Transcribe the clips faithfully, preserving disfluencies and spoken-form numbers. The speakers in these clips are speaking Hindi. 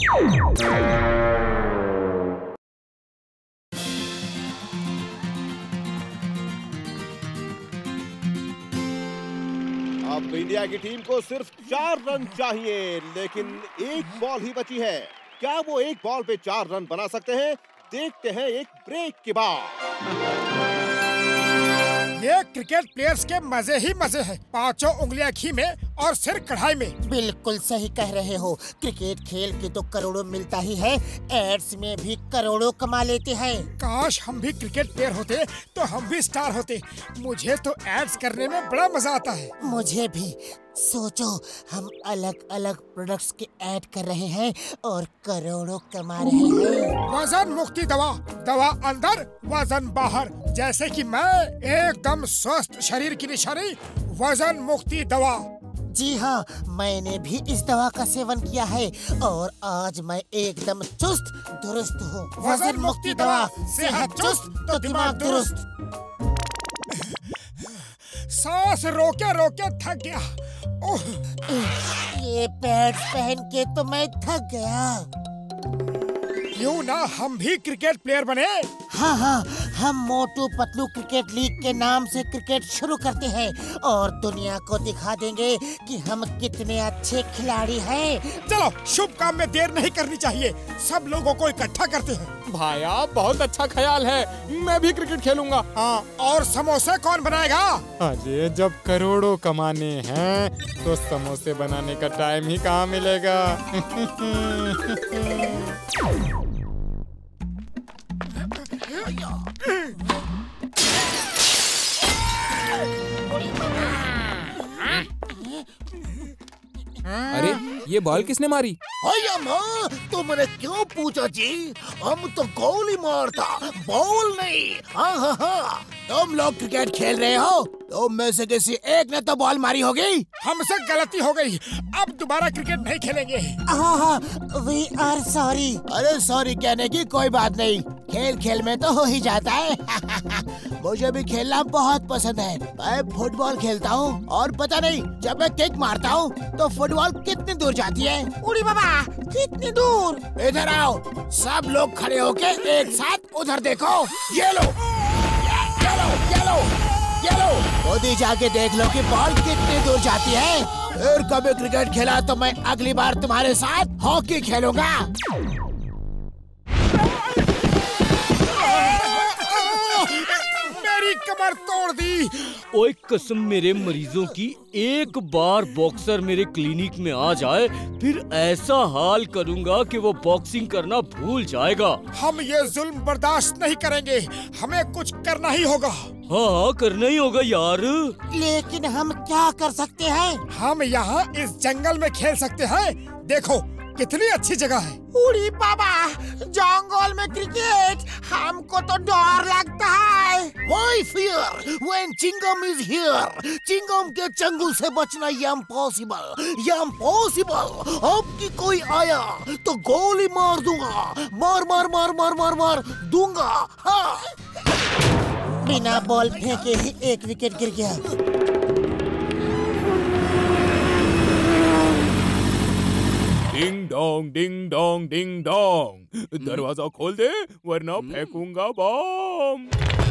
अब इंडिया की टीम को सिर्फ चार रन चाहिए, लेकिन एक बॉल ही बची है। क्या वो एक बॉल पे चार रन बना सकते हैं? देखते हैं एक ब्रेक के बाद। ये क्रिकेट प्लेयर्स के मजे ही मजे हैं। पांचों उंगलियां घी में और सिर कढ़ाई में। बिल्कुल सही कह रहे हो। क्रिकेट खेल के तो करोड़ों मिलता ही है, एड्स में भी करोड़ों कमा लेते हैं। काश हम भी क्रिकेट प्लेयर होते तो हम भी स्टार होते। मुझे तो एड्स करने में बड़ा मजा आता है। मुझे भी। सोचो, हम अलग अलग प्रोडक्ट्स के ऐड कर रहे हैं और करोड़ों कमा रहे हैं। वजन मुक्ति दवा, दवा अंदर वजन बाहर। जैसे कि मैं एकदम स्वस्थ शरीर की निशानी, वजन मुक्ति दवा। जी हाँ, मैंने भी इस दवा का सेवन किया है और आज मैं एकदम चुस्त दुरुस्त हूँ। वजन मुक्ति दवा, सेहत चुस्त तो दिमाग दुरुस्त। सांस रोके रोके थक गया। ये पैड्स पहन के तो मैं थक गया। क्यों ना हम भी क्रिकेट प्लेयर बने? हाँ हाँ, हम मोटू पतलू क्रिकेट लीग के नाम से क्रिकेट शुरू करते हैं और दुनिया को दिखा देंगे कि हम कितने अच्छे खिलाड़ी हैं। चलो, शुभ काम में देर नहीं करनी चाहिए। सब लोगों को इकट्ठा करते हैं। भाया, बहुत अच्छा ख्याल है। मैं भी क्रिकेट खेलूंगा। हाँ, और समोसे कौन बनाएगा? अरे, जब करोड़ों कमाने हैं तो समोसे बनाने का टाइम ही कहाँ मिलेगा। अरे, ये बॉल किसने मारी? अया माँ, तुमने क्यों पूछा जी? हम तो गोली मारता, बॉल नहीं। हाँ हाँ हाँ, तुम लोग क्रिकेट खेल रहे हो, तुम में से किसी एक ने तो बॉल मारी होगी। हमसे गलती हो गई, अब दोबारा क्रिकेट नहीं खेलेंगे। हाँ हाँ, वी आर सॉरी। अरे सॉरी कहने की कोई बात नहीं, खेल खेल में तो हो ही जाता है। मुझे भी खेलना बहुत पसंद है। मैं फुटबॉल खेलता हूँ और पता नहीं, जब मैं किक मारता हूँ तो फुटबॉल कितनी दूर जाती है। उड़ी बाबा, कितनी दूर? इधर आओ, सब लोग खड़े होके एक साथ उधर देखो। ये लो, ये लो, ये लो, ये लो। खुद ही जाके देख लो कि बॉल कितनी दूर जाती है। फिर कभी क्रिकेट खेला तो मैं अगली बार तुम्हारे साथ हॉकी खेलूंगा। मेरी कमर तोड़ दी। ओए कसम मेरे मरीजों की, एक बार बॉक्सर मेरे क्लिनिक में आ जाए फिर ऐसा हाल करूंगा कि वो बॉक्सिंग करना भूल जाएगा। हम ये जुल्म बर्दाश्त नहीं करेंगे, हमें कुछ करना ही होगा। हाँ हाँ, करना ही होगा यार। लेकिन हम क्या कर सकते हैं? हम यहाँ इस जंगल में खेल सकते हैं। देखो कितनी अच्छी जगह है। उड़ी बाबा, जंगल में क्रिकेट, हमको तो डर लगता है। Why fear when Chingam is here? Chingam के चंगुल से बचना ये इम्पॉसिबल, ये इम्पॉसिबल। अब की कोई आया तो गोली मार दूंगा, मार मार मार मार मार मार दूंगा। हाँ। बिना बॉल फेंके ही एक विकेट गिर गया। Ding dong, ding dong, ding dong. दरवाजा खोल दे वरना फेंकूंगा बम।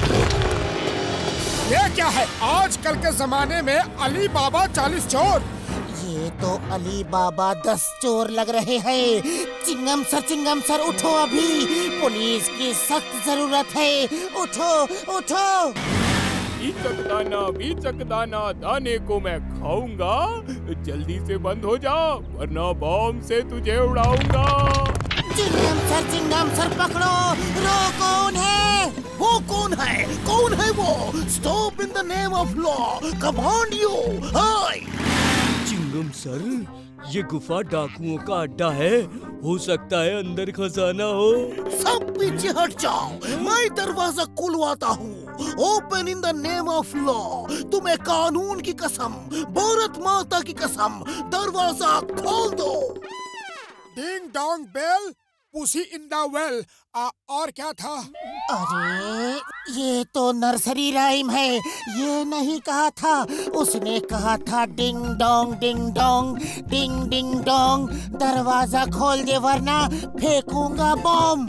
ये क्या है? आजकल के जमाने में अली बाबा चालीस चोर। ये तो अली बाबा दस चोर लग रहे हैं। चिंगम सर, चिंगम सर उठो, अभी पुलिस की सख्त जरूरत है। उठो उठो। बीचक दाना, बीचक दाना, दाने को मैं खाऊंगा। जल्दी से बंद हो जा वरना बम से तुझे उड़ाऊंगा। चिंगम सर, चिंगम सर पकड़ो। रो, कौन है? वो कौन है? कौन है वो? Stop in the name of law, command you. Hi Chingum sir, ये गुफा डाकुओं का अड्डा है। हो सकता है अंदर खजाना हो। सब पीछे हट जाओ, मैं दरवाजा खुलवाता हूँ। Open in the name of law. तुम्हें कानून की कसम, भारत माता की कसम, दरवाजा खोल दो। Ding dong bell, pussy in the well. और क्या था? अरे ये तो नर्सरी राइम है, ये नहीं कहा था। उसने कहा था ding dong ding dong ding ding dong, दरवाजा खोल दे वरना फेंकूंगा बॉम्ब।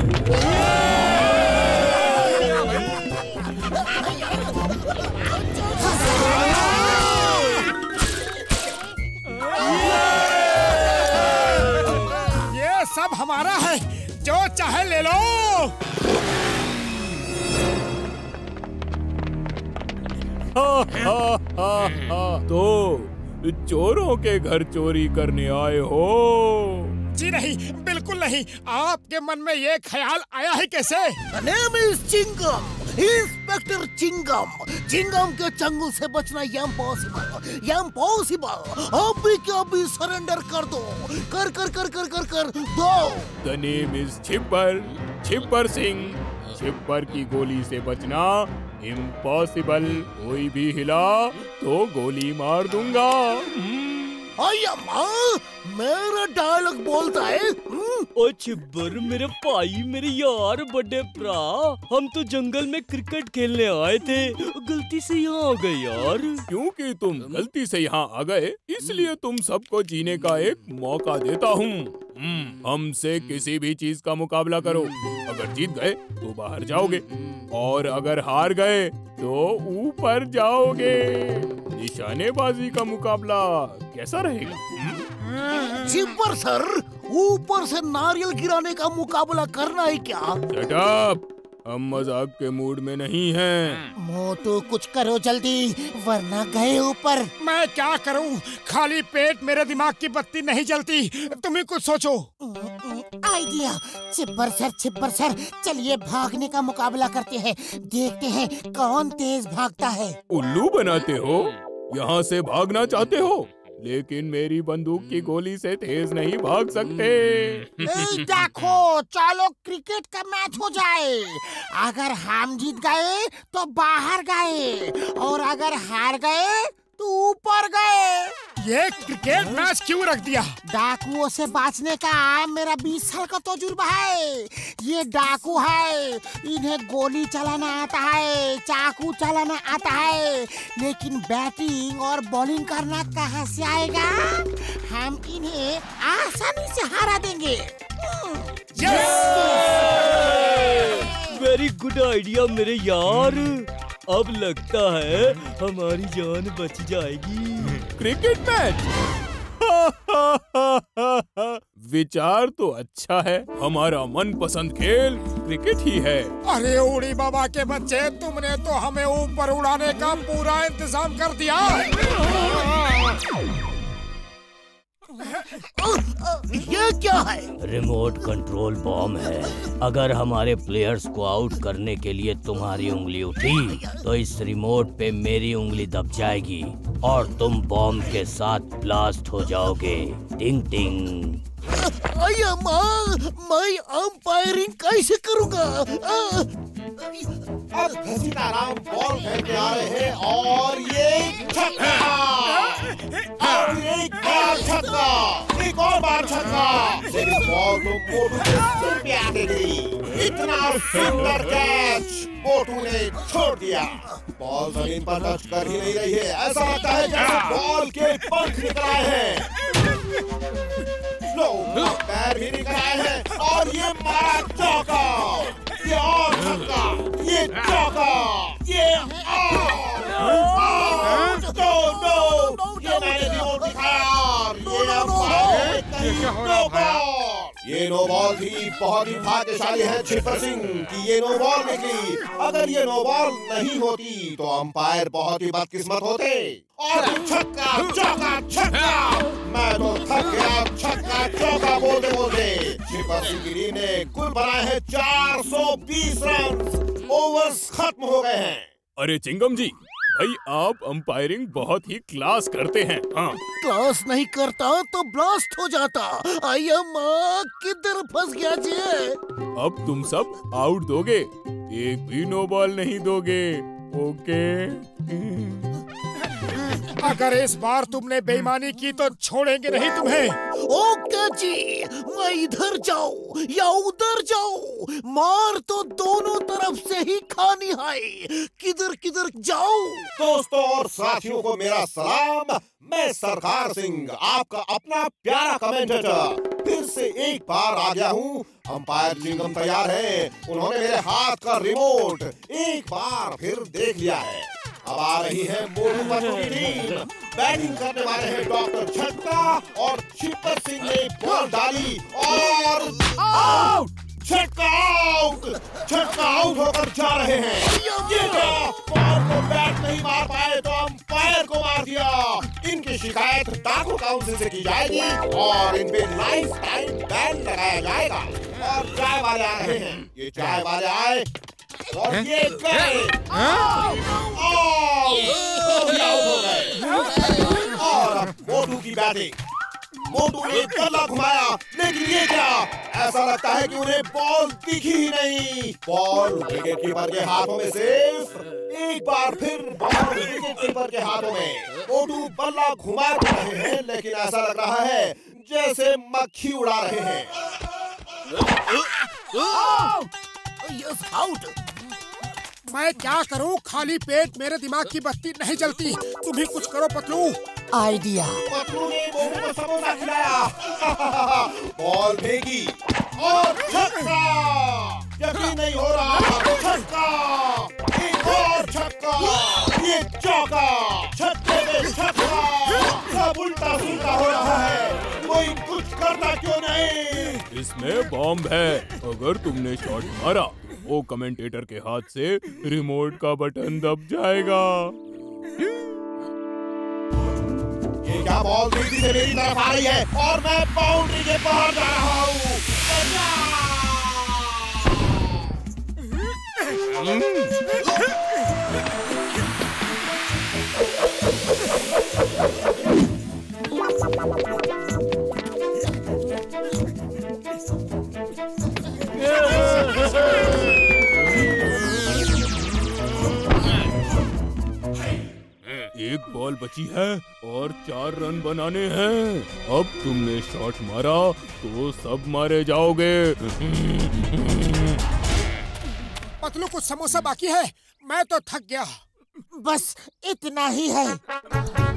ये सब हमारा है, जो चाहे ले लो। हा, हा, हा, हा। तो चोरों के घर चोरी करने आए हो? जी नहीं, बिल्कुल नहीं। आपके मन में ये ख्याल आया है कैसे? Name is Chingum, inspector Chingum. Chingum के चंगुल से बचना इम्पॉसिबल, इम्पॉसिबल। अभी के अभी सरेंडर कर दो, कर कर कर कर कर कर दो। The name is Chhipar, Chhipar Singh. Chhipar की गोली से बचना इम्पॉसिबल। कोई भी हिला तो गोली मार दूंगा। अय्या, मेरा डायलॉग बोलता है। ओ छिब्बर, मेरे भाई, मेरे यार, बड़े भरा, हम तो जंगल में क्रिकेट खेलने आए थे, गलती से यहाँ आ गए यार। क्योंकि तुम गलती से यहाँ आ गए, इसलिए तुम सबको जीने का एक मौका देता हूँ। हमसे किसी भी चीज का मुकाबला करो। अगर जीत गए तो बाहर जाओगे, और अगर हार गए तो ऊपर जाओगे। निशानेबाजी का मुकाबला कैसा रहेगा? छिपर सर, ऊपर से नारियल गिराने का मुकाबला करना है क्या? शट अप, हम मजाक के मूड में नहीं हैं। मोटू कुछ करो जल्दी, वरना गए ऊपर। मैं क्या करूं? खाली पेट मेरे दिमाग की बत्ती नहीं जलती। तुम ही कुछ सोचो। Idea. Chhibber sir, Chhibber sir, चलिए भागने का मुकाबला करते हैं। देखते हैं कौन तेज भागता है। उल्लू बनाते हो? यहाँ से भागना चाहते हो, लेकिन मेरी बंदूक की गोली से तेज नहीं भाग सकते। देखो, चलो क्रिकेट का मैच हो जाए। अगर हम जीत गए तो बाहर गए, और अगर हार गए तो ऊपर गए। ये क्रिकेट मैच क्यों रख दिया? डाकुओं से बचने का मेरा बीस साल का तजुर्बा है। ये डाकू है, इन्हें गोली चलाना आता है, चाकू चलाना आता है, लेकिन बैटिंग और बॉलिंग करना कहाँ से आएगा? हम इन्हें आसानी से हरा देंगे। वेरी गुड आइडिया मेरे यार। अब लगता है हमारी जान बच जाएगी। Cricket match? विचार तो अच्छा है। हमारा मनपसंद खेल क्रिकेट ही है। अरे उड़ी बाबा के बच्चे, तुमने तो हमें ऊपर उड़ाने का पूरा इंतजाम कर दिया। ये क्या है? रिमोट कंट्रोल बॉम्ब है। अगर हमारे प्लेयर्स को आउट करने के लिए तुम्हारी उंगली उठी, तो इस रिमोट पे मेरी उंगली दब जाएगी और तुम बॉम्ब के साथ ब्लास्ट हो जाओगे। टिंग टिंग। अय्या माँ, मैं अंपायरिंग कैसे करूँगा? अब घसीटाराम बॉल फेंक के आ रहे हैं, और ये छक्का, और एक बार छक्का, एक और बार छक्का। लेकिन बॉल तो मोटू के सिर पे आके गिरी। इतना सुंदर कैच मोटू ने छोड़ दिया। बॉल जमीन पर टच कर ही नहीं रही है। ऐसा लगता है जैसे बॉल के पंख निकल आए हैं। लो, पैर भी निकल आए हैं, और ये मारा चौका, ये और छक्का, ये चौका, ये नो नो, ये मैंने रिमोट दिखाया, और ये अंपायर ने कही नो बॉल। ये नो बॉल थी। बहुत ही भाग्यशाली है छिपर सिंह कि ये नो बॉल निकली। अगर ये नो बॉल नहीं होती तो अंपायर बहुत ही बदकिस्मत होते। और छक्का, चौका, छक्का। मैं तो थक गया। छक्का चौका बोलते बोलते छिपर सिंह की टीम ने कुल बनाए हैं चार सौ बीस रन। ओवर्स खत्म हो गए हैं। अरे चिंगम जी, भाई आप अंपायरिंग बहुत ही क्लास करते हैं। हाँ, क्लास नहीं करता तो ब्लास्ट हो जाता। अय्या माँ, किधर फंस गया जी? अब तुम सब आउट दोगे, एक भी नो बॉल नहीं दोगे। ओके? अगर इस बार तुमने बेईमानी की तो छोड़ेंगे नहीं तुम्हें। ओके जी, मैं इधर जाऊं या उधर जाऊं, मार तो दोनों तरफ से ही खानी है। किधर किधर जाऊं? दोस्तों और साथियों को मेरा सलाम। मैं सरकार सिंह, आपका अपना प्यारा कमेंटेटर, फिर से एक बार आ गया हूँ। अंपायर चिंगम तैयार है, उन्होंने मेरे हाथ का रिमोट एक बार फिर देख लिया है। अब आ रही है मोटू पतलू की टीम। बैटिंग करने वाले हैं डॉक्टर छक्का और छिपर सिंह ने बॉल डाली और आउट। छक्का आउट, छक्का आउट होकर जा रहे हैं। ये क्या, बॉल को बैट नहीं मार पाए तो अंपायर को मार दिया। इनकी शिकायत डाकू काउंसिल से की जाएगी और इन पे लाइफ टाइम बैन लगाया जाएगा। और चाय वाले आ रहे हैं, ये चाय वाले आए और ये गए। आउट हो गए। और अब मोटू की बैटिंग। मोटू ने बल्ला घुमाया, लेकिन ये क्या, ऐसा लगता है कि उन्हें बॉल दिखी ही नहीं। बॉल विकेट कीपर के हाथों में सिर्फ एक बार फिर बॉल विकेट कीपर के हाथों में। मोटू बल्ला घुमा रहे हैं, लेकिन ऐसा लग रहा है जैसे मक्खी उड़ा रहे हैं। Yes, out. मैं क्या करूं, खाली पेट मेरे दिमाग की बत्ती नहीं जलती। तुम ही कुछ करो पतलू। आइडिया। पतलू ने मोटू को समोसा खिलाया। बॉल फेंकी और छक्का। यकीन नहीं हो रहा, छक्का, एक और छक्का, ये चौका, छक्के पे छक्का। सब उल्टा सुल्टा हो रहा है, कोई कुछ करता क्यों नहीं? इसमें बॉम्ब है। अगर तुमने शॉट मारा, वो कमेंटेटर के हाथ से रिमोट का बटन दब जाएगा। ये क्या, बॉल तेजी से मेरी तरफ आ रही है और मैं बाउंड्री के बाहर जा रहा हूँ। एक बॉल बची है और चार रन बनाने हैं। अब तुमने शॉट मारा तो सब मारे जाओगे। पतलू कुछ समोसा बाकी है, मैं तो थक गया। बस इतना ही है।